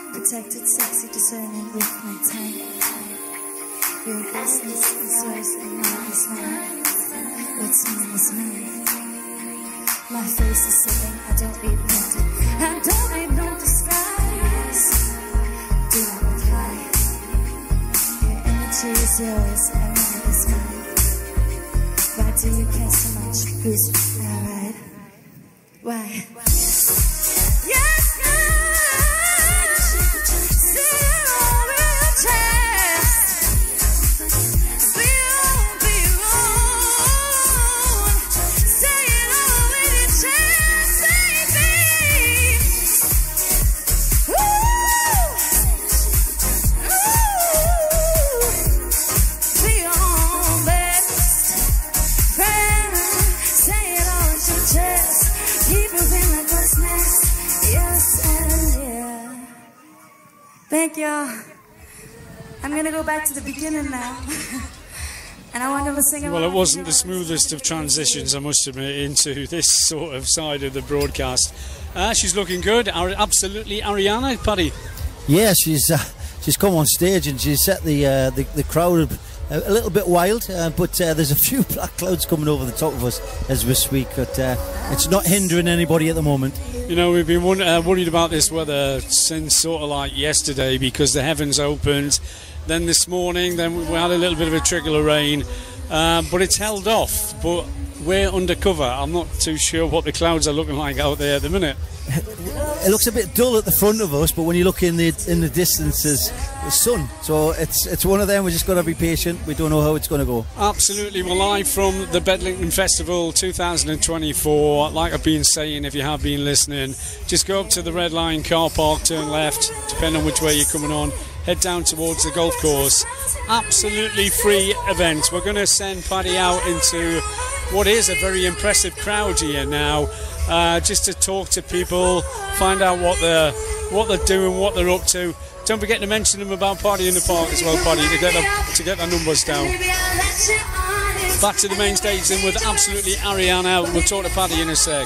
Protected, sexy, discerning with my tongue. Your business is yours and mine is mine. What's mine is mine. My face is saying I don't need nothing. I don't need no disguise. Do not reply. Your energy is yours and mine is mine. Why do you care so much? Who's alright? Why? Yes, thank you. I'm going to go back to the beginning now. And I want to sing along. Well, it wasn't the smoothest of transitions, I must admit, into this sort of side of the broadcast. She's looking good. Absolutely Ariana, Paddy. Yeah, she's come on stage and she's set the crowd a little bit wild, but there's a few black clouds coming over the top of us as we speak, but it's not hindering anybody at the moment. You know, we've been worried about this weather since sort of like yesterday because the heavens opened, then this morning, then we had a little bit of a trickle of rain, but it's held off, but we're undercover. I'm not too sure what the clouds are looking like out there at the minute. It looks a bit dull at the front of us, but when you look in the distance, there's sun. So it's one of them. We just got to be patient. We don't know how it's going to go. Absolutely. We're live from the Bedlington Festival 2024. Like I've been saying, if you have been listening, just go up to the Red Line car park, turn left, depending on which way you're coming on. Head down towards the golf course. Absolutely free event. We're going to send Paddy out into what is a very impressive crowd here now. Just to talk to people, find out what they're doing, what they're up to. Don't forget to mention them about Party in the Park as well, Paddy, to get their numbers down. Back to the main stage then with absolutely Ariana. We'll talk to Paddy in a sec.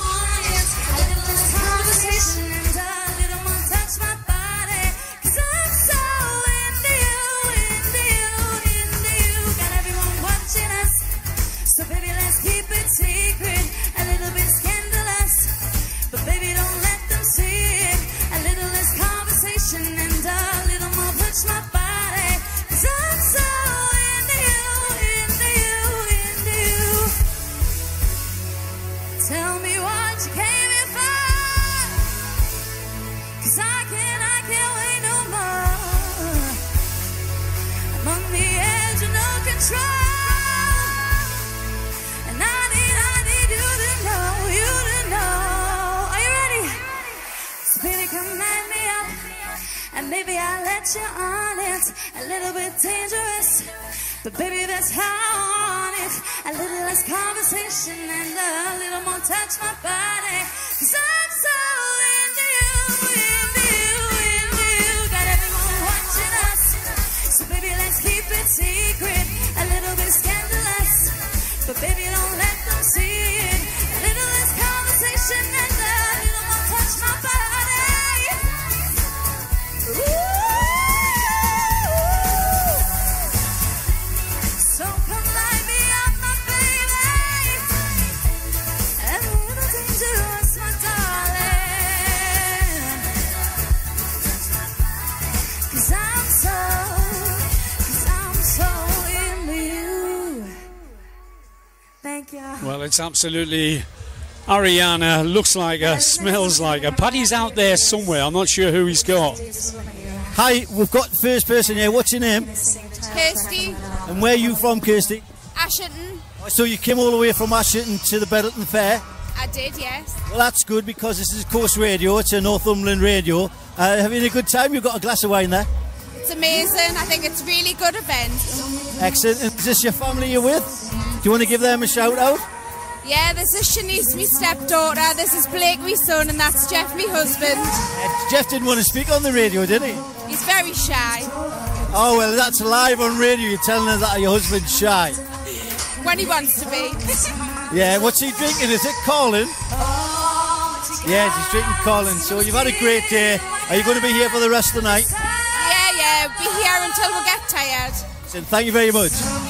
Maybe I'll let you on it, a little bit dangerous, but baby that's how I want it. A little less conversation and a little more touch my body, 'cause I'm so into you, into you, into you. Got everyone watching us, so baby let's keep it secret, a little bit scandalous, but baby don't let them see it. A little less conversation and a little more touch my body. So come light me up, my baby, a little dangerous, my darling, 'cause I'm so into you. Thank you. Well, it's absolutely Ariana. Looks like her, smells like her. Paddy's out there somewhere. I'm not sure who he's got. Hi, we've got the first person here. What's your name? Kirsty. And where are you from, Kirsty? Ashington. So you came all the way from Ashington to the Bedlington Fair? I did, yes. Well, that's good because this is Coast Radio. It's a Northumberland radio. Having a good time? You've got a glass of wine there? It's amazing. I think it's a really good event. Excellent. Is this your family you're with? Do you want to give them a shout out? Yeah, this is Shanice, my stepdaughter. This is Blake, my son, and that's Jeff, my husband. Jeff didn't want to speak on the radio, did he? He's very shy. Oh, well, that's live on radio. You're telling us that your husband's shy. When he wants to be. Yeah, what's he drinking? Is it Colin? Yes, he's drinking Colin. So you've had a great day. Are you going to be here for the rest of the night? Yeah, be here until we get tired. So thank you very much.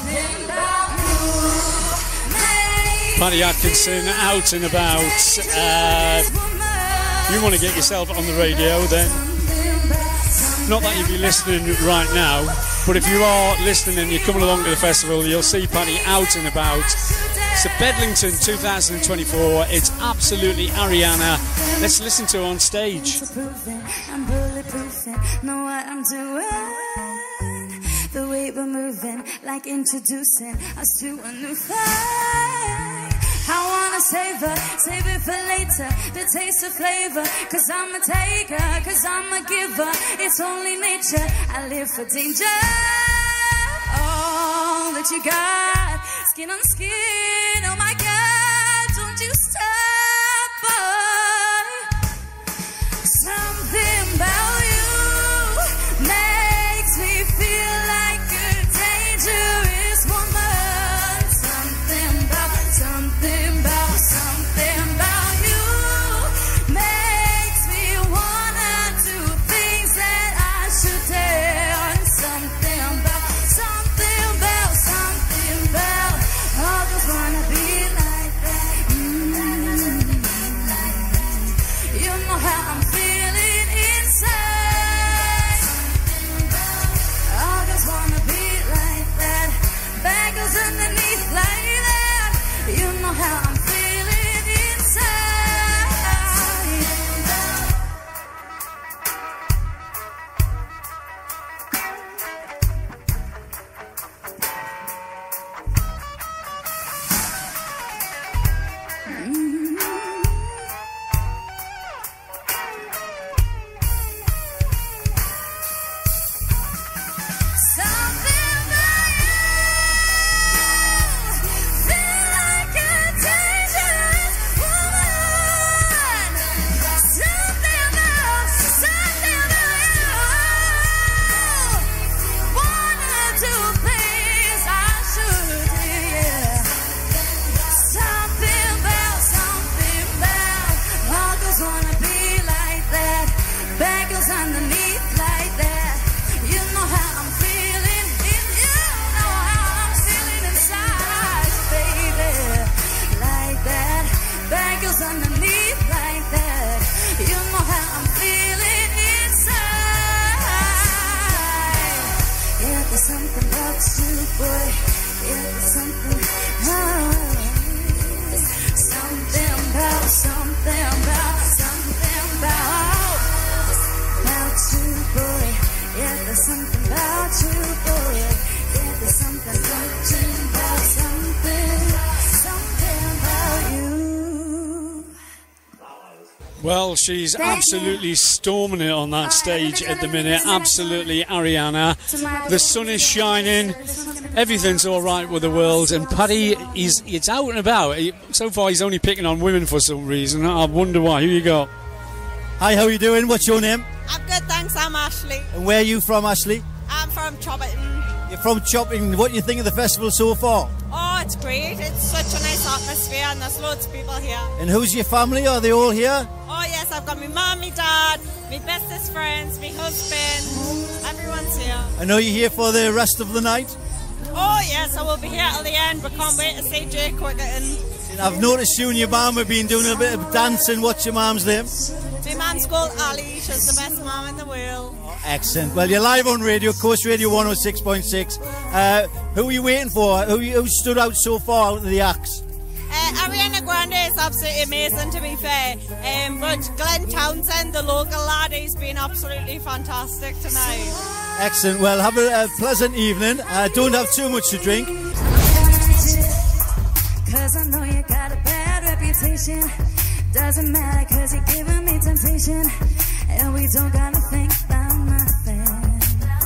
Paddy Atkinson out and about. You want to get yourself on the radio, then not that you'll be listening right now, but if you are listening and you're coming along to the festival, you'll see Paddy out and about. So Bedlington 2024, it's absolutely Ariana. Let's listen to her on stage. I'm bulletproofing, know what I'm doing. The way we're moving, like introducing us to a new fight. I wanna save it for later, the taste of flavor. Cause I'm a taker, cause I'm a giver. It's only nature, I live for danger. All that you got, skin on skin, oh my God, don't you stop, boy. Something about you makes me feel like a dangerous woman. Something about you makes me wanna do things that I should dare. And something about all just wanna be like that. You know how I'm feeling inside. All just wanna be like that. Bangles underneath like that. You know how I'm feeling inside. Something about you feel like a dangerous woman. Something about you wanna do things I shouldn't, yeah. Something about all girls wanna be like that. Bangles underneath like that. You know how I'm feeling, you know how I'm feeling inside, baby. Like that, bangles underneath like that. You know how I'm feeling inside. Yeah, there's something about you, boy. Yeah, there's something about you, boy. Yeah, there's something about you, boy. Yeah, there's something about you. Well, she's absolutely storming it on that stage at the minute. Absolutely Ariana. The sun is shining. Everything's all right with the world. And Paddy, it's out and about. So far, he's only picking on women for some reason. I wonder why. Who you got? Hi, how are you doing? What's your name? I'm good, thanks. I'm Ashley. And where are you from, Ashley? I'm from Chobberton. You're from Chopping. What do you think of the festival so far? Oh, it's great. It's such a nice atmosphere and there's loads of people here. And who's your family? Are they all here? Oh, yes, I've got my mum, my dad, my bestest friends, my husband. Everyone's here. I know you're here for the rest of the night. Oh, yes, I will be here till the end. We can't wait to see Jay Quickerton. And I've noticed you and your mum have been doing a bit of dancing. What's your mum's name? My mum's called Ali. She's the best mum in the world. Excellent. Well, you're live on radio, Coast Radio 106.6. Who are you waiting for? Who stood out so far out of the acts? Ariana Grande is absolutely amazing, to be fair. But Glenn Townsend, the local lad, he's been absolutely fantastic tonight. Excellent. Well, have a pleasant evening. Don't have too much to drink. Cause I know you got a bad reputation. Doesn't matter cause you're giving me temptation. And we don't gotta think about nothing.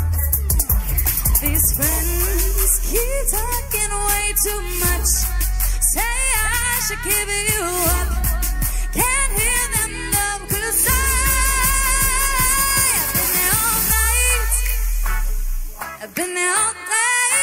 These friends keep talking way too much. Say I should give you up. Can't hear them though, cause I've been there all night. I've been there all day.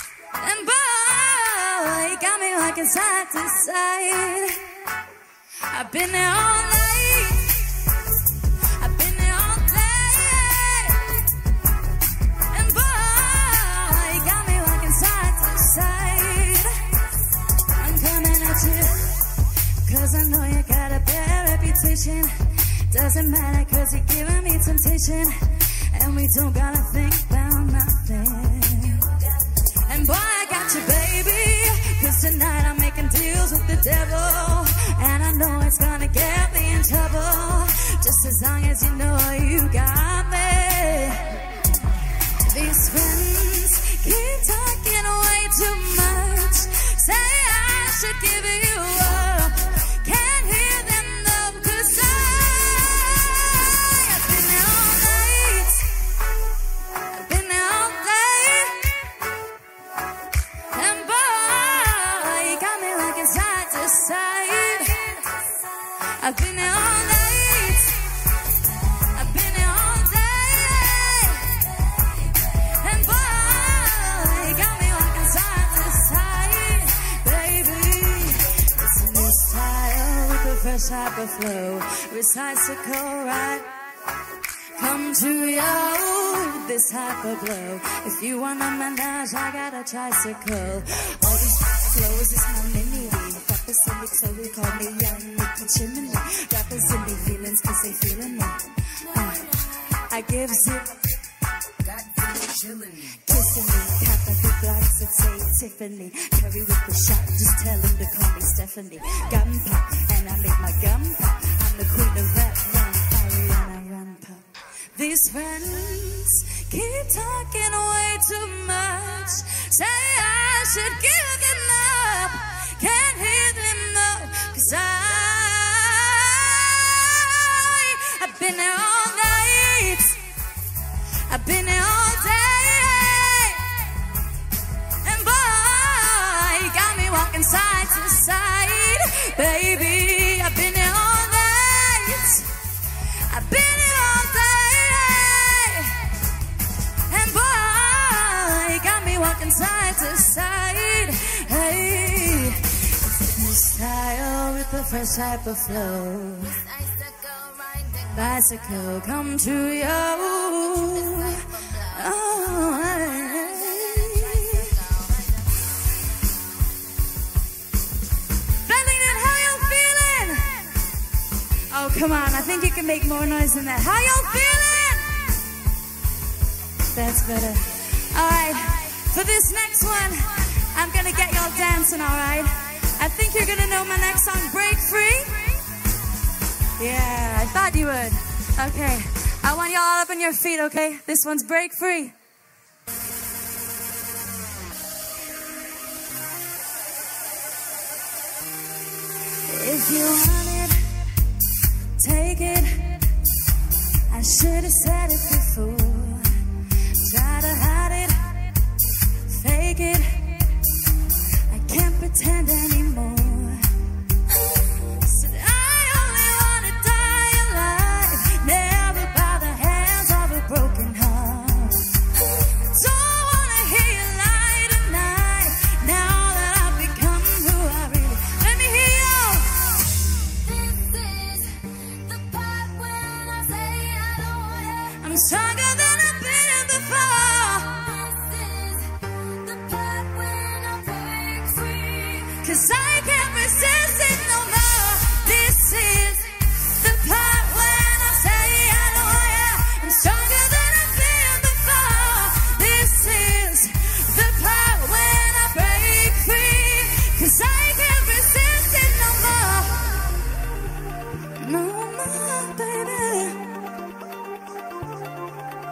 And boy, you got me rocking side to side. I've been there all night. I've been there all day. And boy, you got me walking side to side. I'm coming at you, 'cause I know you got a bad reputation. Doesn't matter, 'cause you're giving me temptation. And we don't gotta think about nothing. And boy, I got you, baby, 'cause tonight I'm making deals with the devil. And I know it's gonna get me in trouble, just as long as you know you got me. These friends keep talking way too much. Say I should give you up. Can't hear them though, 'cause I've been there all night. I've been there all day. And boy, you got me looking side to side. I've been there all night. I've been there all day. And boy, you got me walking side to side. Baby, it's a new style with a fresh type of flow. Recycle, right? Come to you, this type of glow. If you wanna manage, I got a tricycle. All these flows is my mini. Rappers in me, so we call me Young Nicky Chimney. Rappers in me feelings, 'cause they feeling me. I give zip, kissing me. Cap a few blacks that say Tiffany. Curry with the shot, just tell him to call me Stephanie. Gun pop, and I make my gun pop. I'm the queen of rap, young Ariana Run Pop. These friends keep talking way too much. Say I should give them up. Can't hear them though, 'cause I've been there all night. I've been there all day. And boy, you got me walking side to side. Baby, I've been there all night. I've been there all day. And boy, you got me walking side to side. Hey, it's a new style with a fresh type of flow. Bicycle, come to you. Oh, hey. Bennington, how y'all feeling? Oh, come on, I think you can make more noise than that. How y'all feeling? That's better. Alright, for this next one, I'm gonna get y'all dancing, alright? I think you're gonna know my next song, Break Free. Yeah, I thought you would. Okay, I want y'all all up on your feet, okay? This one's Break Free. If you want it, take it. I should have said it before. Try to hide it, fake it. I can't pretend anymore. I'm stronger than I've been before. This is the part when I break free. 'Cause I can't resist it no more. This is the part when I say I know ya. I'm stronger than I've been before. This is the part when I break free. 'Cause I can't resist it no more. No more, baby.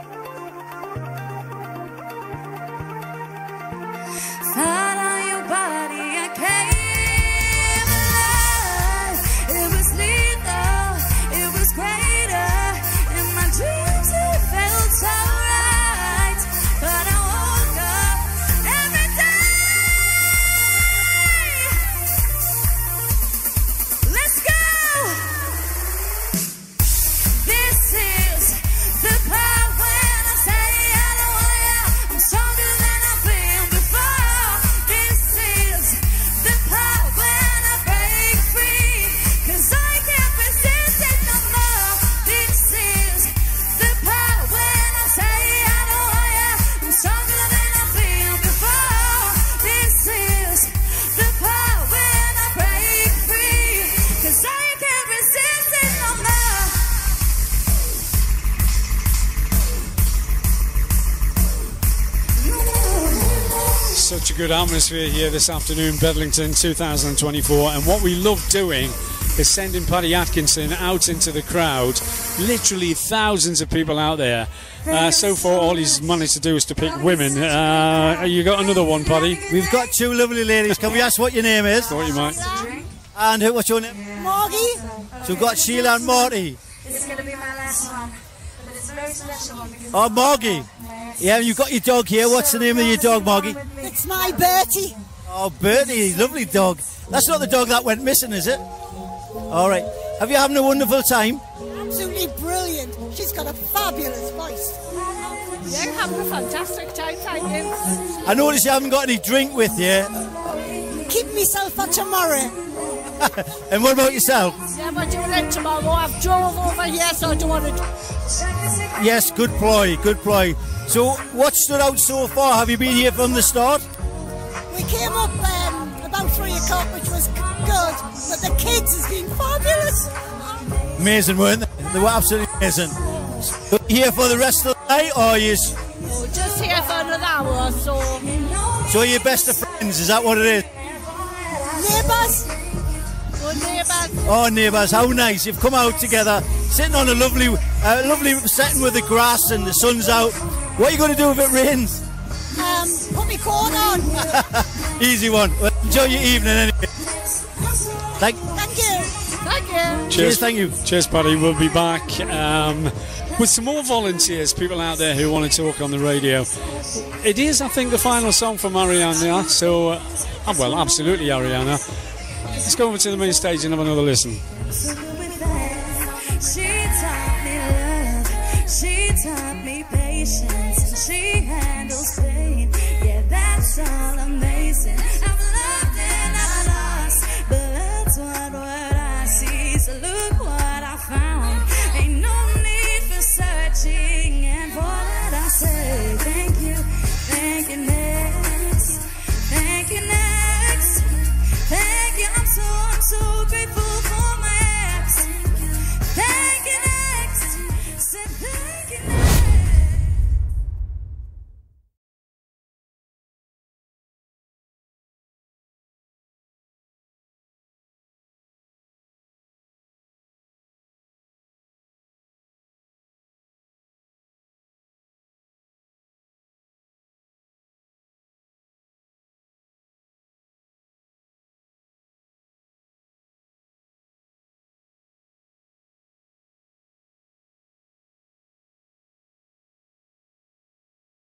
good atmosphere here this afternoon, Bedlington 2024, and what we love doing is sending Paddy Atkinson out into the crowd. Literally thousands of people out there. So far, all he's managed to do is to pick women. You got another one, Paddy? We've got two lovely ladies. Can we ask what your name is? Thought you might. And what's your name? Morgie. So we've got Sheila and Morty. This is going to be my last one, but it's a very special one. Oh, Morgie. Yeah, you've got your dog here. What's the name of your dog, Morgie? It's my Bertie. Oh, Bertie, lovely dog. That's not the dog that went missing, is it? All right. Have you having a wonderful time? Absolutely brilliant. She's got a fabulous voice. Yeah, having a fantastic time, thank you. I notice you haven't got any drink with you. Keep myself for tomorrow. And what about yourself? Yeah, we're doing it tomorrow. I've drove over here, so I don't want to... Yes, good ploy, good ploy. So, what stood out so far? Have you been here from the start? We came up about 3 o'clock, which was good, but the kids has been fabulous. Amazing, weren't they? They were absolutely amazing. So, here for the rest of the night, or you? We're just here for another hour or so. So you're best of friends, is that what it is? Neighbours. Good neighbours. Oh, neighbours, how nice. You've come out together, sitting on a lovely setting with the grass and the sun's out. What are you going to do if it rains? Put my coat on. Easy one. Well, enjoy your evening anyway. Thank you. Thank you. Cheers, thank you. Cheers, Paddy. We'll be back with some more volunteers, people out there who want to talk on the radio. It is, I think, the final song from Ariana, so, well, absolutely Ariana. Let's go over to the main stage and have another listen. She taught me love, she taught me patience, and she handles pain. Yeah, that's all amazing. I've loved and I've lost, but that's what I see. So look what